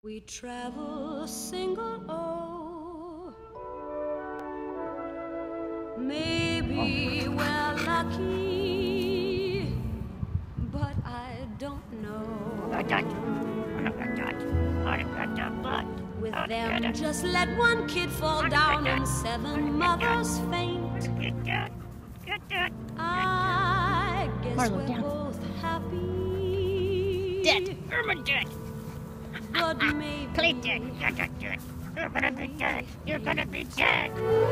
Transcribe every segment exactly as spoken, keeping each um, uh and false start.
We travel single, oh, maybe we're lucky, but I don't know. With them, just let one kid fall down and seven mothers faint. I guess Marlo, we're down. both happy. Dead. Irma dead. But maybe Clay dead. You're not dead. You're gonna be dead. You're gonna be dead.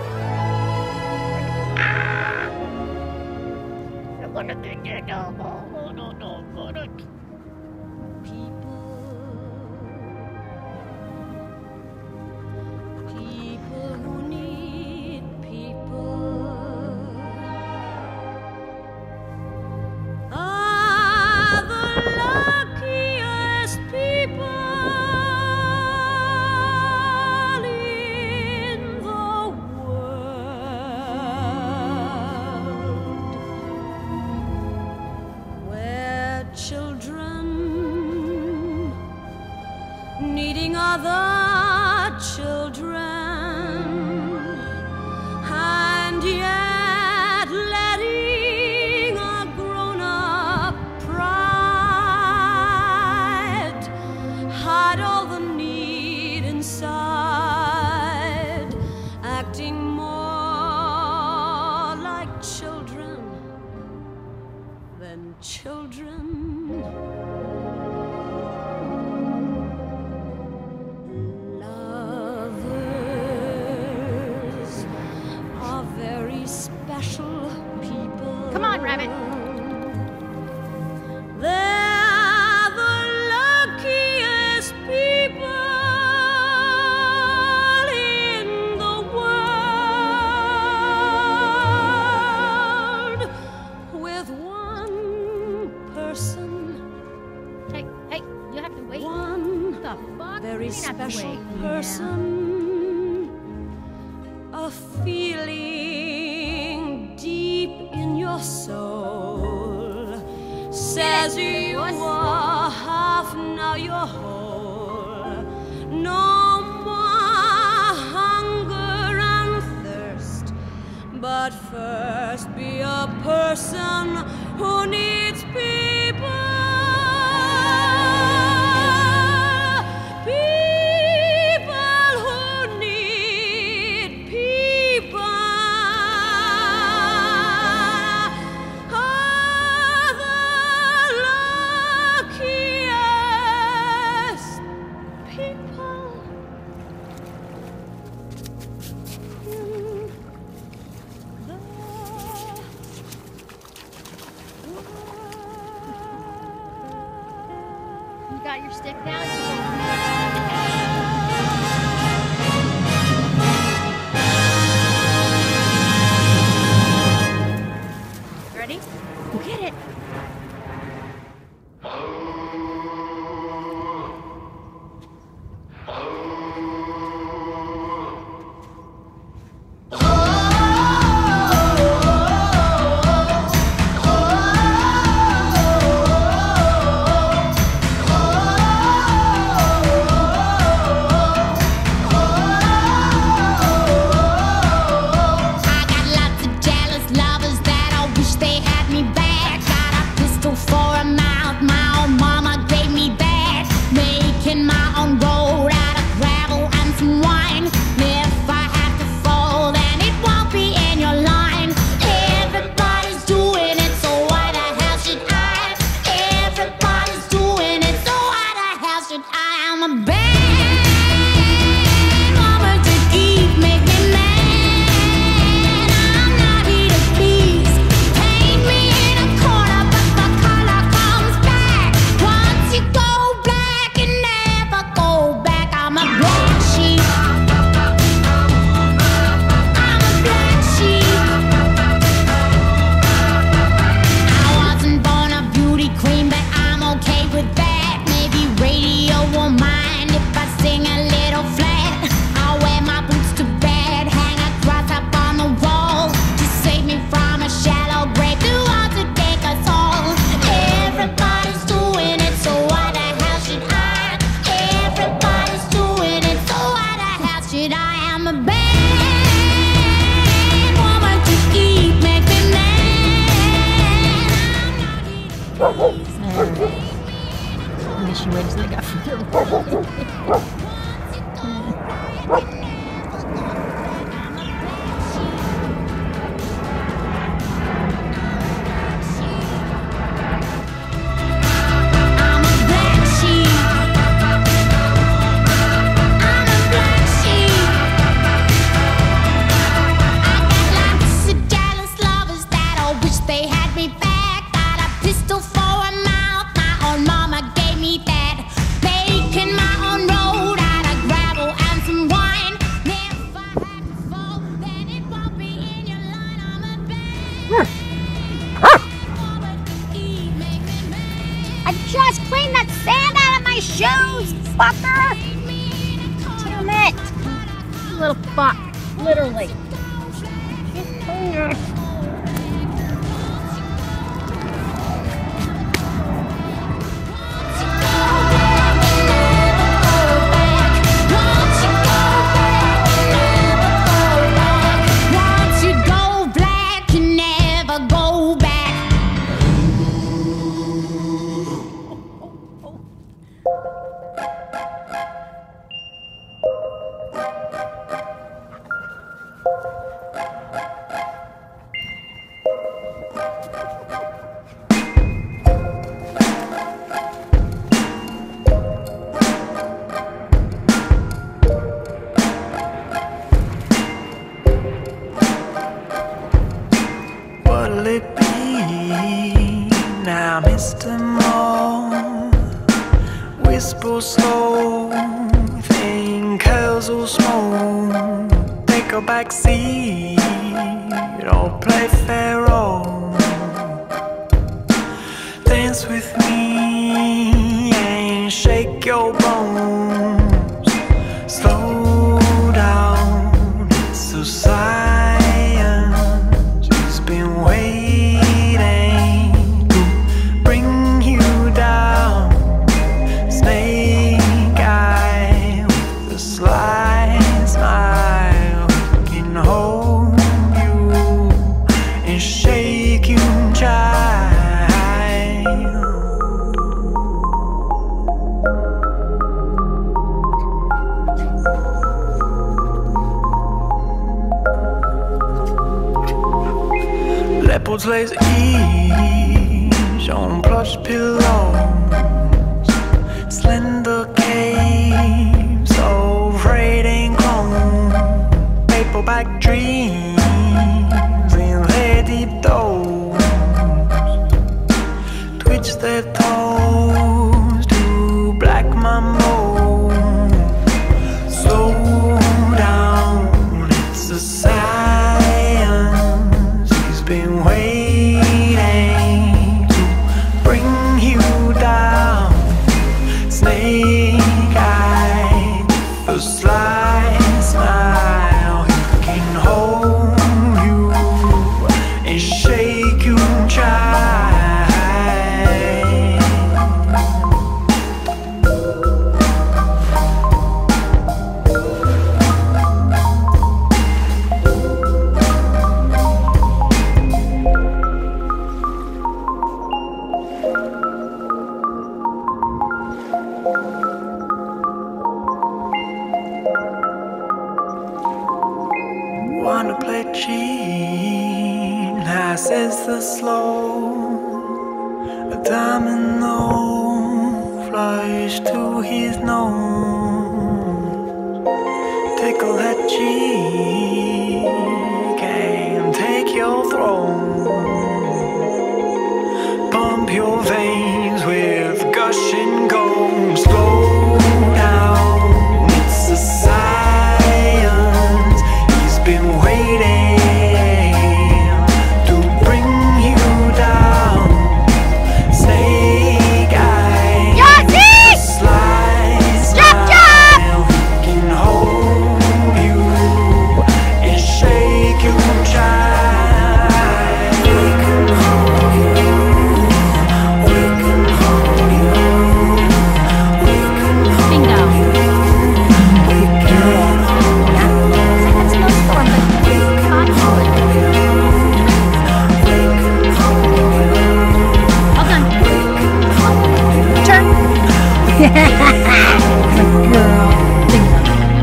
Ah! You're gonna be dead. No, no, no, no, no, no. people who need people are the luckiest people in the world, where children needing other children, and yet letting a grown-up pride hide all the need inside, acting more like children than children. Special people. Come on, Rabbit. They're the luckiest people in the world, with one person. Hey, hey, you have to wait. One What the fuck? very You have to special wait. person. A feeling deep in your soul says you are half, now you're whole. No more hunger and thirst, but first be a person who needs people. You got your stick now? Ready? Go get it. With that, maybe radio won't mind if I just cleaned that sand out of my shoes, fucker! Damn it! You little fuck, literally. What'll it be now, Mister Moore? Whisper slow, think curls will smoke. Take a back seat, or play Pharaoh. Dance with me and shake your bones. Slow down, it's a sign. Leopards lays each on plush pillows, slender caves of braiding clone, paperback dreams in their deep toes, twitch their toes to black mambo. Slow down, it's a science. He's been waiting to bring you down. Snake eye, a sly smile. He can hold you and shake you dry. Wanna play cheat, I says the slow. A domino flies to his nose. Tickle that cheek and take your throne. Pump your veins with gushing gold. Slow down, it's a science. He's been waiting to bring you down. Snake eye, Yossi! slice Chop, chop! He can hold you and shake you dry. We can hold you, we can hold you, we Good girl. Bingo.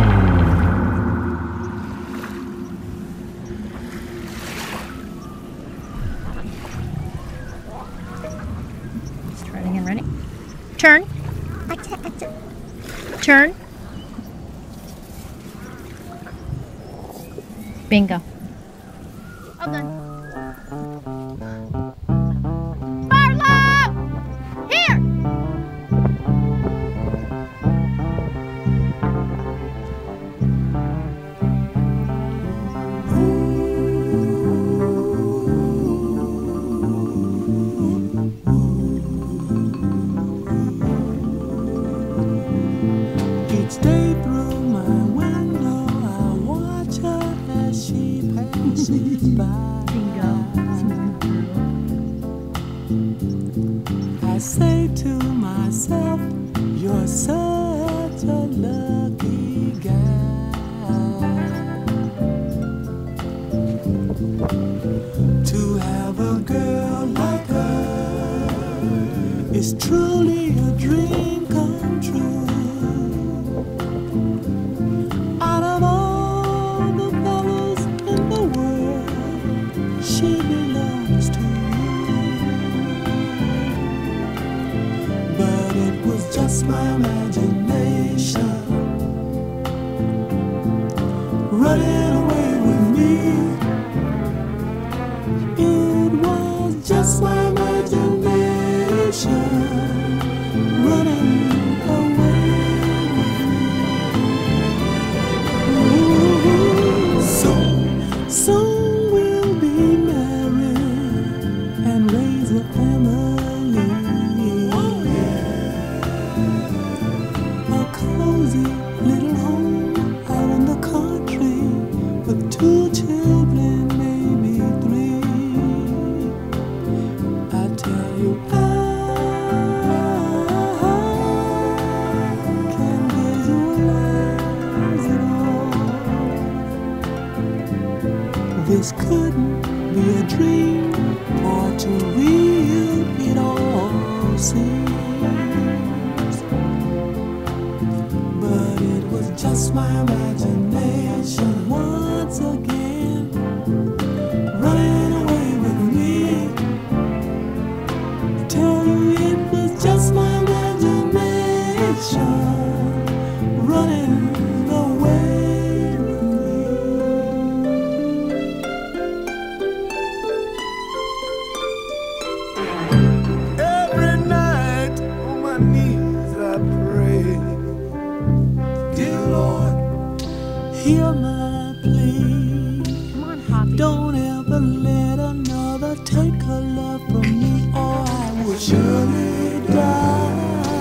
Let's try it again. Ready? Turn. Turn. Bingo. All done. Barlow! Here! Each day through my window, I watch her as she passes by. Bingo. I say to myself, you're such a lucky guy to have a girl like her. Is truly a dream come true. Out of all the fellas in the world, she belongs to you. But it was just my imagination running away with me. It was just my imagination running away with me. Soon, soon we'll be married and raise a family. Oh, yeah. A cozy little home out in the country with two children, maybe three. I tell you, I can visualize it all. This couldn't be a dream, for too real it all seems. But it was just my imagination once again running away with me. I tell you, it was just my imagination running away with me. Every night on my knees I pray, dear Lord, hear my plea. Come on, Hoppy. Don't ever let another take her love from me, or I will surely die.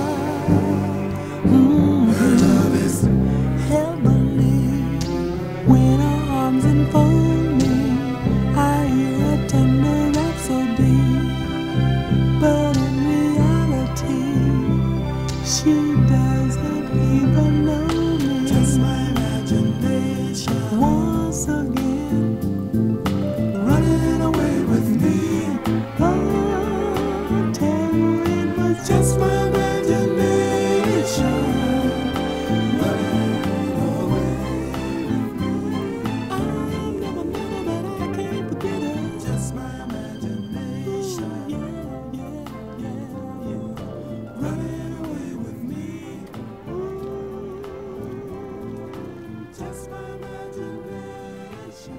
Mm, her love is heavenly. When her arms enfold me, I hear a tender rhapsody. But in reality, she doesn't even know me. Just my imagination once again running away with me. Oh, I tell you, it was just my imagination running away with me. I'll never, never, but I can't forget it. Just my imagination. Yeah, yeah, yeah, yeah. Running away with me. Ooh, just my imagination.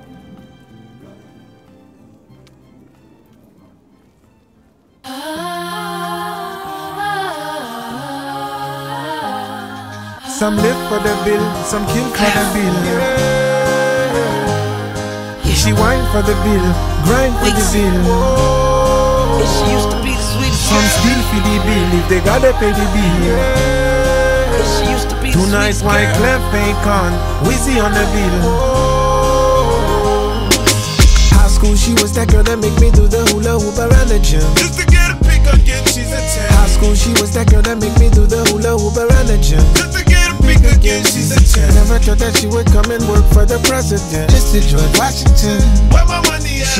Some live for the bill, some kill for the bill. She whine for the bill, grind for the bill. She used to be the sweetest. Some steal for the bill if they gotta pay the bill. She used to be the Tonight sweetest white girl. clef ain't con, Wizzy on the bill. High school she was that girl that make me do the hula hoop around the gym. Just to get a pick again, she's a ten. High school she was that girl that make me do the hula hoop around the gym. Just to get a pick again, she's a ten. Never thought that she would come and work for the president. Just to George Washington. Where my money at? She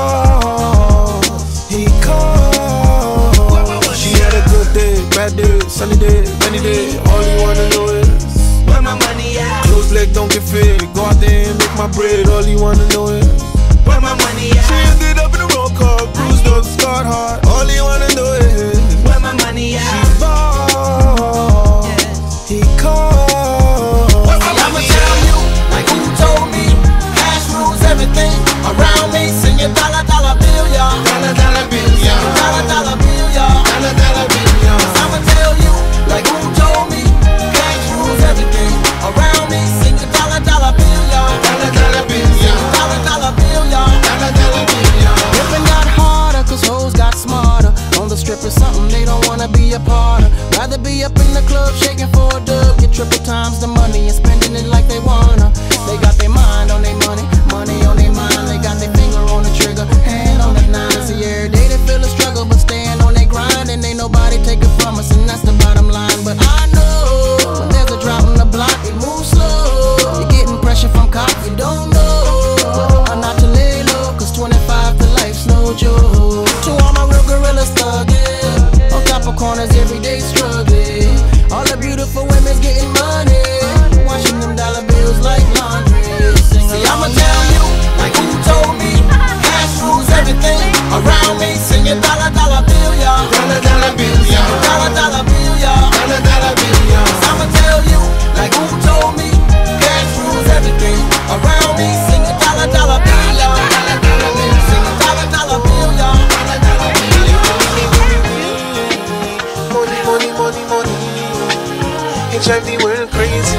ball, he called. She had a good day, bad days. sunny day, rainy day. All you wanna know is where my money at? close leg don't get fed. Go out there and make my bread. All you wanna know is Where my money at? she ended up in the wrong car, bruised up, scarred hard. All you wanna know is Where my money at? she bought, he called. I'ma tell you, like who told me, cash rules everything around me. Sing your dollar, dollar bill, y'all. Dollar, dollar bill, y'all. Dollar, dollar bill, y'all. Dollar, dollar bill, y'all. I'ma tell you, like who told me, cash rules everything around me. Sing your dollar, dollar bill, y'all. Dollar, dollar bill, y'all. Dollar, dollar bill, y'all. Dollar, dollar bill, y'all. Living got harder, cause hoes got smarter. On the strip is something they don't wanna be a part of. Rather be up in the club shaking for a dub. Get triple times the money and spending it like they wanna. They got their mind on their money, money on their mind. They got their finger on the trigger, hand on the nine. See, every day they feel a struggle, but staying on their grind. And ain't nobody take it from us, and that's the bottom line. But I know when there's a drop on the block, it moves slow. You're getting pressure from cops, you don't know whether or not to lay low. Cause twenty-five to life's no joke. To all my real gorillas thugging, on top of corners every day struggling. All the beautiful women's getting money, washing them dollar bills like laundry. Sing See, I'ma tell you, like who told me, cash rules everything around me. Sing your dollar, dollar bill, y'all. Dollar, dollar bill, y'all. Dollar, dollar bill, y'all. Dollar, dollar bill, y'all. I'ma tell you, like who told me, cash rules everything around me. Sing your dollar, dollar bill, y'all. Dollar, dollar bill, sing your dollar, dollar bill, y'all. Dollar, dollar bill, y'all. Money, money, money, money. It drive the world crazy.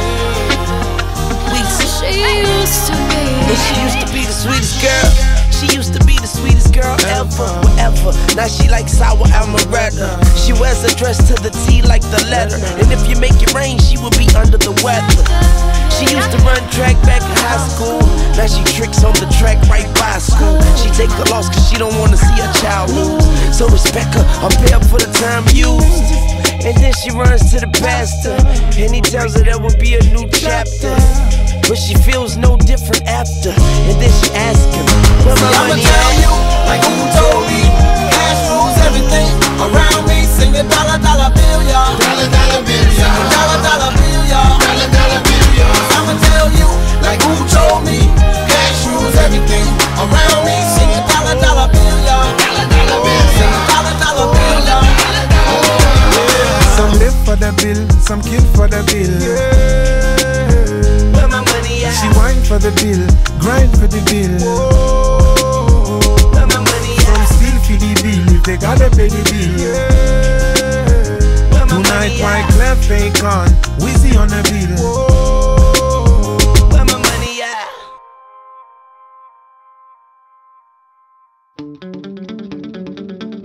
She used to be. And she used to be the sweetest girl. She used to be the sweetest girl ever, whatever. Now she like sour amaretto. She wears a dress to the T like the letter. And if you make it rain, she will be under the weather. She used to run track back in high school. Now she tricks on the track right by school. She take the loss cause she don't wanna see her child lose. So respect her, or pay up for the time used. And then she runs to the pastor, and he tells her there will be a new chapter. But she feels no different after. And then she asks him, where my I'ma money tell at? you, like who told me, cash rules everything around me. Sing a dollar, dollar bill, y'all. Dollar, dollar bill, y'all. Dollar, dollar bill, y'all. Dollar, dollar bill, y'all. I'ma tell you, like who told me, cash rules everything around me. Sing a dollar, dollar bill, y'all. Dollar, dollar bill, Sing a y'all. dollar, dollar bill, y'all. Some live for the bill, some kill for the bill. Where my money at? She whine for the bill, grind for the bill. Where my money Some at? steal for the bill if they gotta pay the bill. Where my Tonight money my at? clef ain't gone, Wizzy on the bill. Where my money at?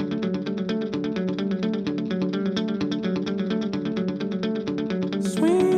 Swing.